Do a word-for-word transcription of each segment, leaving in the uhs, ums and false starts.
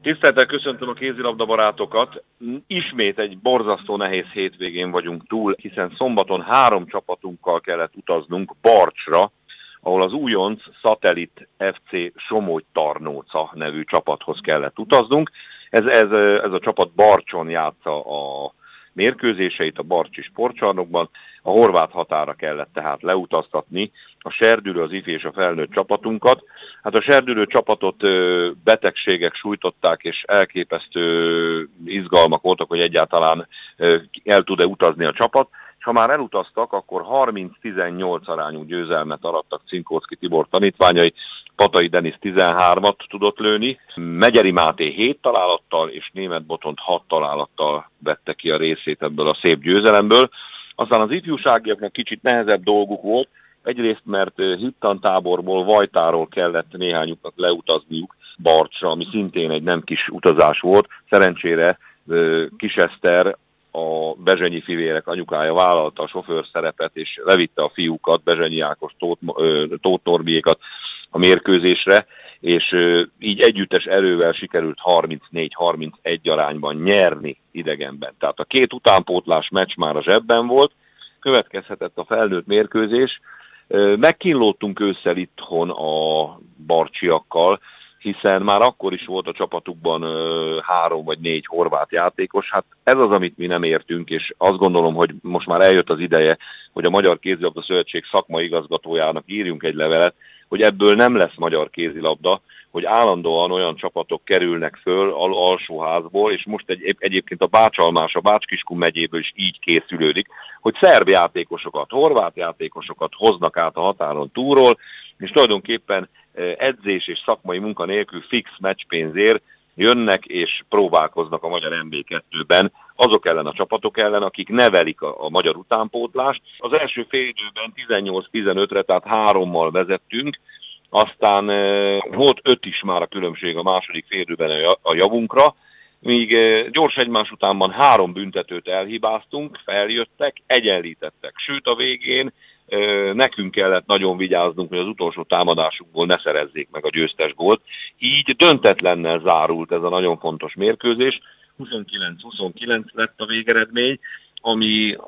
Tisztelettel köszöntöm a kézilabda barátokat. Ismét egy borzasztó nehéz hétvégén vagyunk túl, hiszen szombaton három csapatunkkal kellett utaznunk Barcsra, ahol az újonc Szatellit ef cé Somogy-Tarnóca nevű csapathoz kellett utaznunk. Ez, ez, ez a csapat Barcson játsza a mérkőzéseit a Barcsi sportcsarnokban. A horvát határa kellett tehát leutaztatni a serdülő, az ifi és a felnőtt csapatunkat. Hát a serdülő csapatot betegségek sújtották, és elképesztő izgalmak voltak, hogy egyáltalán el tud-e utazni a csapat. És ha már elutaztak, akkor harminc tizennyolc arányú győzelmet arattak Cinkóczky Tibor tanítványai, Patai Denis tizenhármat tudott lőni, Megyeri Máté hét találattal és Németh Botont hat találattal vette ki a részét ebből a szép győzelemből. Aztán az ifjúságiaknak kicsit nehezebb dolguk volt, egyrészt mert hittantáborból, Vajtáról kellett néhányuknak leutazniuk Barcsra, ami szintén egy nem kis utazás volt. Szerencsére Kis Eszter, a Bezsenyi fivérek anyukája vállalta a sofőr szerepet, és levitte a fiúkat, Bezsenyi Ákos, Tóth, Tóth Norbiékat a mérkőzésre, és így együttes erővel sikerült harmincnégy harmincegy arányban nyerni idegenben. Tehát a két utánpótlás meccs már a zsebben volt, következhetett a felnőtt mérkőzés. Megkínlódtunk ősszel itthon a barcsiakkal, hiszen már akkor is volt a csapatukban ö, három vagy négy horvát játékos. Hát ez az, amit mi nem értünk, és azt gondolom, hogy most már eljött az ideje, hogy a Magyar Kézilabda Szövetség szakmai igazgatójának írjunk egy levelet, hogy ebből nem lesz magyar kézilabda, hogy állandóan olyan csapatok kerülnek föl al- alsóházból, és most egy, egyébként a Bácsalmás, a Bács-Kiskun megyéből is így készülődik, hogy szerb játékosokat, horvát játékosokat hoznak át a határon túlról, és tulajdonképpen edzés és szakmai munka nélkül fix meccspénzért jönnek és próbálkoznak a magyar em bé kettőben azok ellen a csapatok ellen, akik nevelik a, a magyar utánpótlást. Az első fél időben tizennyolc tizenötre, tehát hárommal vezettünk, aztán e, volt öt is már a különbség a második fél időben a, a javunkra, míg e, gyors egymás utánban három büntetőt elhibáztunk, feljöttek, egyenlítettek, sőt a végén nekünk kellett nagyon vigyáznunk, hogy az utolsó támadásunkból ne szerezzék meg a győztes gólt. Így döntetlennel zárult ez a nagyon fontos mérkőzés. huszonkilenc huszonkilenc lett a végeredmény, ami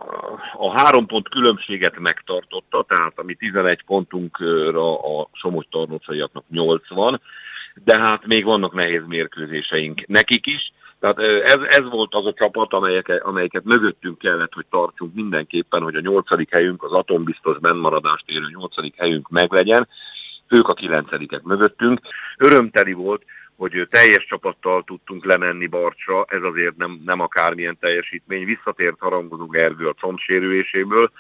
a három pont különbséget megtartotta, tehát ami tizenegy pontunkra a Somogy-Tarnócaiaknak nyolcvan, de hát még vannak nehéz mérkőzéseink nekik is. Tehát ez, ez volt az a csapat, amelyeket, amelyeket mögöttünk kellett, hogy tartsunk mindenképpen, hogy a nyolcadik helyünk, az atombiztos bennmaradást érő nyolcadik helyünk meglegyen. Ők a kilencedikek mögöttünk. Örömteli volt, hogy teljes csapattal tudtunk lemenni Barcsra, ez azért nem, nem akármilyen teljesítmény. Visszatért Harangozó Gergő a combsérüléséből,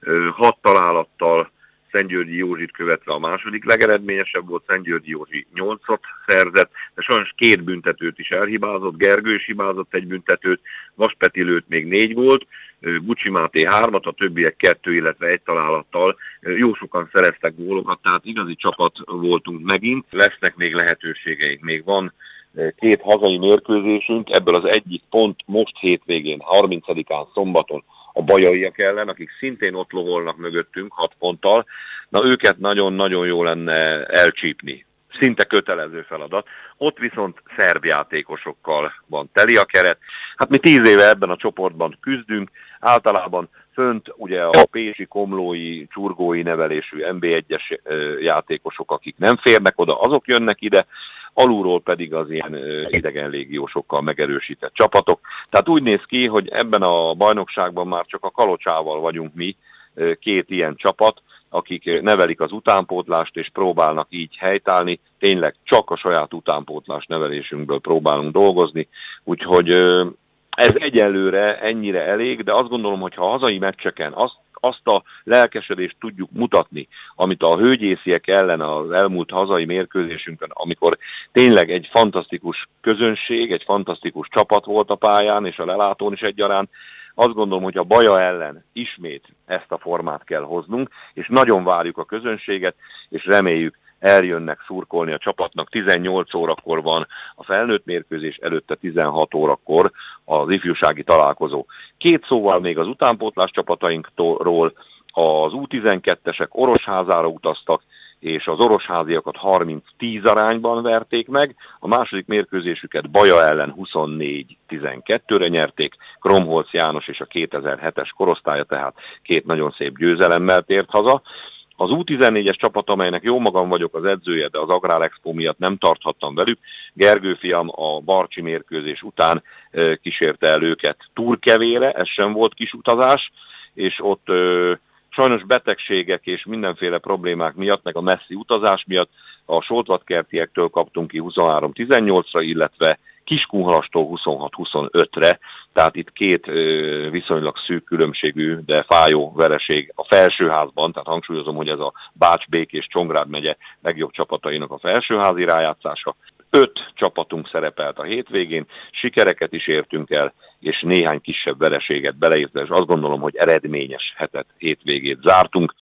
hat találattal Szentgyörgyi Józsit követve a második legeredményesebb volt, Szentgyörgyi Józsi nyolcat szerzett, de sajnos két büntetőt is elhibázott, Gergő is hibázott egy büntetőt, Vas Peti lőtt még négy volt, Bucsi Máté hármat, a többiek kettő, illetve egy találattal jó sokan szereztek gólokat, tehát igazi csapat voltunk megint, lesznek még lehetőségeink, még van két hazai mérkőzésünk, ebből az egyik pont most hétvégén, harmincadikán szombaton a bajaiak ellen, akik szintén ott lovolnak mögöttünk hat ponttal, na őket nagyon-nagyon jó lenne elcsípni. Szinte kötelező feladat. Ott viszont szerb játékosokkal van teli a keret. Hát mi tíz éve ebben a csoportban küzdünk, általában fönt ugye a pécsi, komlói, csurgói nevelésű em bé egyes játékosok, akik nem férnek oda, azok jönnek ide, alulról pedig az ilyen idegen légiósokkal megerősített csapatok. Tehát úgy néz ki, hogy ebben a bajnokságban már csak a Kalocsával vagyunk mi, két ilyen csapat, akik nevelik az utánpótlást és próbálnak így helytállni. Tényleg csak a saját utánpótlás nevelésünkből próbálunk dolgozni, úgyhogy ez egyelőre ennyire elég, de azt gondolom, hogy ha a hazai meccseken azt, azt a lelkesedést tudjuk mutatni, amit a hőgyésziek ellen az elmúlt hazai mérkőzésünkön, amikor tényleg egy fantasztikus közönség, egy fantasztikus csapat volt a pályán, és a lelátón is egyaránt, azt gondolom, hogy a Baja ellen ismét ezt a formát kell hoznunk, és nagyon várjuk a közönséget, és reméljük, eljönnek szurkolni a csapatnak. tizennyolc órakor van a felnőtt mérkőzés, előtte tizenhat órakor az ifjúsági találkozó. Két szóval még az utánpótlás csapatainkról, az U tizenkettesek Orosházára utaztak, és az orosháziakat harminc tíz arányban verték meg, a második mérkőzésüket Baja ellen huszonnégy tizenkettőre nyerték, Kromholz János és a kétezer-hetes korosztálya tehát két nagyon szép győzelemmel tért haza. Az U tizennégyes csapat, amelynek jó magam vagyok az edzője, de az Agrár Expo miatt nem tarthattam velük, Gergő fiam a barcsi mérkőzés után kísérte el őket Turkevére, ez sem volt kis utazás, és ott ö, sajnos betegségek és mindenféle problémák miatt, meg a messzi utazás miatt a Soltvatkertiektől kaptunk ki huszonhárom tizennyolcra, illetve Kiskunhalastól huszonhat huszonötre, tehát itt két ö, viszonylag szűk különbségű, de fájó vereség a felsőházban, tehát hangsúlyozom, hogy ez a Bács-Békés-Csongrád megye legjobb csapatainak a felsőházi rájátszása. Öt csapatunk szerepelt a hétvégén, sikereket is értünk el, és néhány kisebb vereséget beleértve, és azt gondolom, hogy eredményes hetet, hétvégét zártunk.